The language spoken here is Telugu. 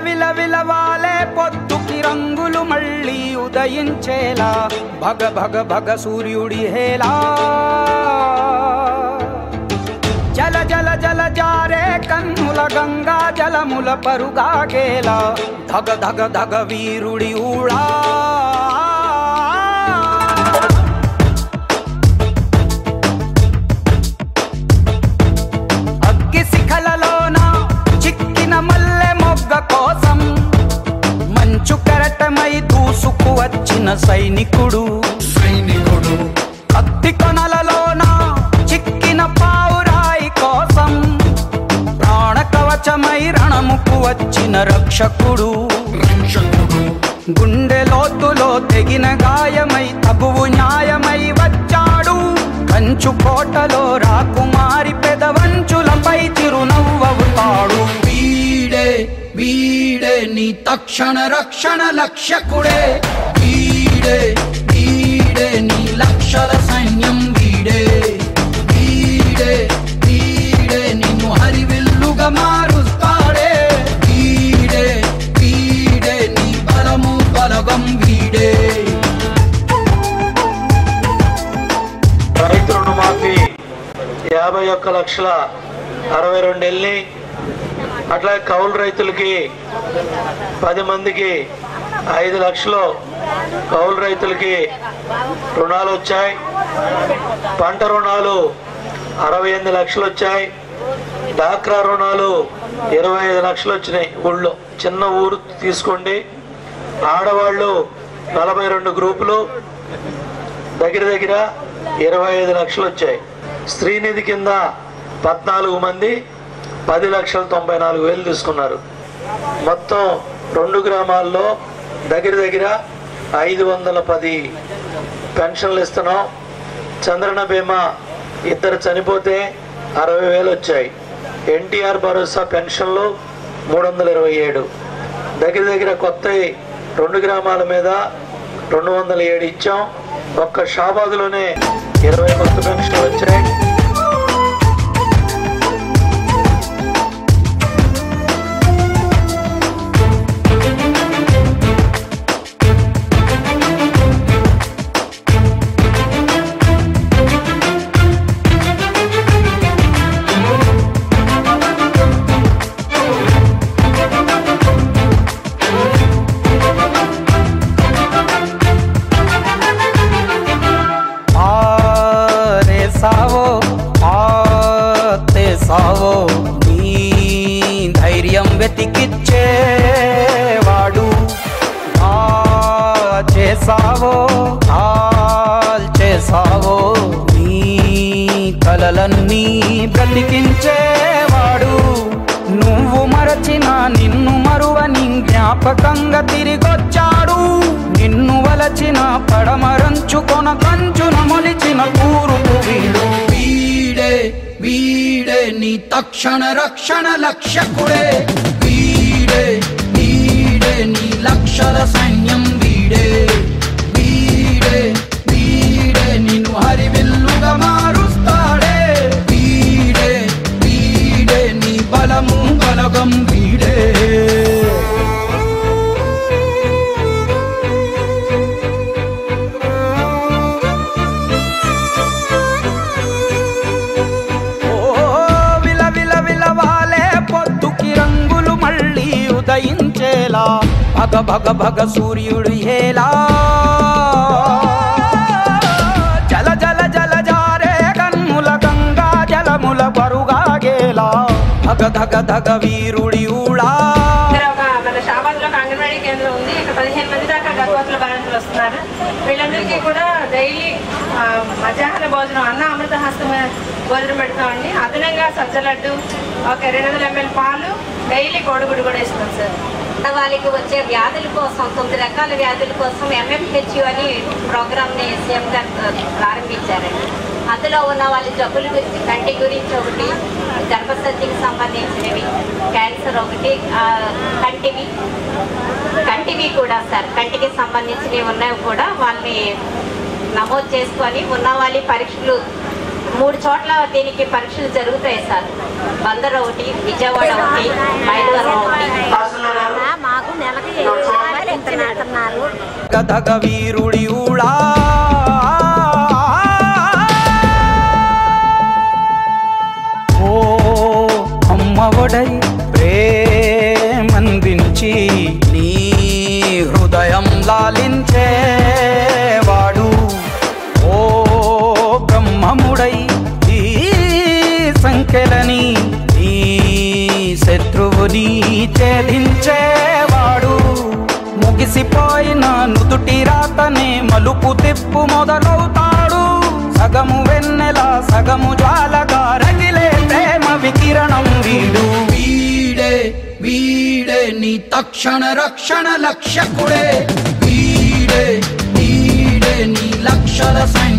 విల విలవాలే పొద్దుకి రంగులు మళ్ళీ ఉదయించేలా భగ భగ భగ సూర్యుడి హేలా జల జల జల జారే కన్నుల గంగా జలముల పరుగాగేలా ధగ ధగ ధగ వీరుడి ఊళా అగ్గి శిఖలలోన చిక్కిన మల్లె మొగ్గ కోసం మంచు కెరటమై దూసుకు వచ్చిన సైనికుడు కత్తి కొనలలోన చిక్కిన పావురాయి కోసం ప్రాణ కవచమై రణముకు వచ్చిన రక్షకుడు గుండె లోతులో తెగిన గాయమై తగువు న్యాయమై వచ్చాడు కంచు కోటలో రాకుమారి పెదవంచులపై చిరునవ్వవుతాడు వీడే వీడే నీ తక్షణ రక్షణ లక్ష్యకుడే వీడే వీడే నీ లక్షల సైన్యం వీడే వీడే వీడే నిన్ను హరివిల్లుగా మారుస్తాడే వీడే వీడే నీ బలము బలగం వీడే రైతు రుణమాఫీ 51,62,000 వెళ్ళి అట్లా కౌలు రైతులకి 10 మందికి 5 లక్షలు కౌలు రైతులకి రుణాలు వచ్చాయి. పంట రుణాలు 68 లక్షలు వచ్చాయి. డాక్రా రుణాలు 25 లక్షలు వచ్చినాయి. ఊళ్ళో చిన్న ఊరు తీసుకోండి, ఆడవాళ్ళు 42 గ్రూపులు దగ్గర దగ్గర 25 లక్షలు వచ్చాయి. శ్రీనిధి కింద 14 మంది 10,94,000 తీసుకున్నారు. మొత్తం 2 గ్రామాల్లో దగ్గర దగ్గర 510 పెన్షన్లు ఇస్తున్నాం. చంద్రన బీమా 2 చనిపోతే 60,000 వచ్చాయి. ఎన్టీఆర్ భరోసా పెన్షన్లు 327. దగ్గర దగ్గర కొత్త 2 గ్రామాల మీద 207 ఇచ్చాం. ఒక్క షాబాద్లోనే 20 కొత్త పెన్షన్లు వచ్చాయి. నీ ధైర్యం వెతికిచ్చేవాడు చేసావో చేసావో నీ కలలన్నీ బ్రతికించేవాడు నువ్వు మరచిన నిన్ను మరువని జ్ఞాపకంగా తిరిగొచ్చాడు నిన్ను వలచిన పడమరంచుకొన కంచున మొలిచిన కూరుకు వీడు వీడే వీడే నీ తక్షణ రక్షణ లక్ష్యకుడే వీడే వీడే నీ లక్షల సైన్యం వీడే వీడే వీడే నిన్ను హరివిల్లుగా మారుస్తాడే వీడే వీడే నీ బలము బలగం వీడే ఉదయించేలా భగ భగ భగ సూర్యుడు హేలా జల జల జల జారే కన్నుల గంగా జలముల పరుగాగేలా భగ ధగ ధగ వీరుడి ఊళా. మన షాబాద్లో అంగన్వాడీ కేంద్రం ఉంది. ఇక్కడ 15 మంది దాకా గర్భవతుల బాలింతలు వస్తున్నారు. వీళ్ళందరికీ కూడా డైలీ మధ్యాహ్న భోజనం అన్న అమృత హస్తం భోజనం పెడతామండి. అదనంగా సజ్జ లడ్డు, ఒక 200 ml పాలు, డైలీ కోడిగుడ్డు కూడా ఇస్తాం సార్. వాళ్ళకి వచ్చే వ్యాధుల కోసం 9 రకాల వ్యాధుల కోసం MMHU అని ప్రోగ్రామ్ని సీఎం గారు ప్రారంభించారండి. అందులో ఉన్న వాళ్ళ జబ్బుల గురించి కంటి గురించి ఒకటి, గర్భసంచికి సంబంధించినవి, క్యాన్సర్ ఒకటి, కంటివి కూడా సార్ కంటికి సంబంధించినవి ఉన్నవి కూడా వాళ్ళని నమోదు చేసుకొని ఉన్న వాళ్ళ పరీక్షలు 3 చోట్ల దీనికి పరీక్షలు జరుగుతాయి సార్. బందర్ ఒకటి, విజయవాడ ఒకటి, మైలవరం ఒకటి. మాకు నెలకి 7 రూపాయలు ఇస్తున్నారు. గదగ వీరుడి ఊడా ఓ అమ్మఒడై ప్రేమందించి నీ హృదయం లాలించేవాడు ఓ బ్రహ్మముడై ఈ సంఖ్యలని నీ శత్రువుని ఛేదించేవాడు ముగిసిపోయిన నుదుటి రాతనే మలుపు తిప్పు మొదలవుతాడు సగము వెన్నెల సగము జ్వాలగా రగిలే ప్రేమ వికిరణం వీడు వీడే వీడే నీ తక్షణ రక్షణ లక్ష్యకుడే వీడే వీడే నీ లక్షల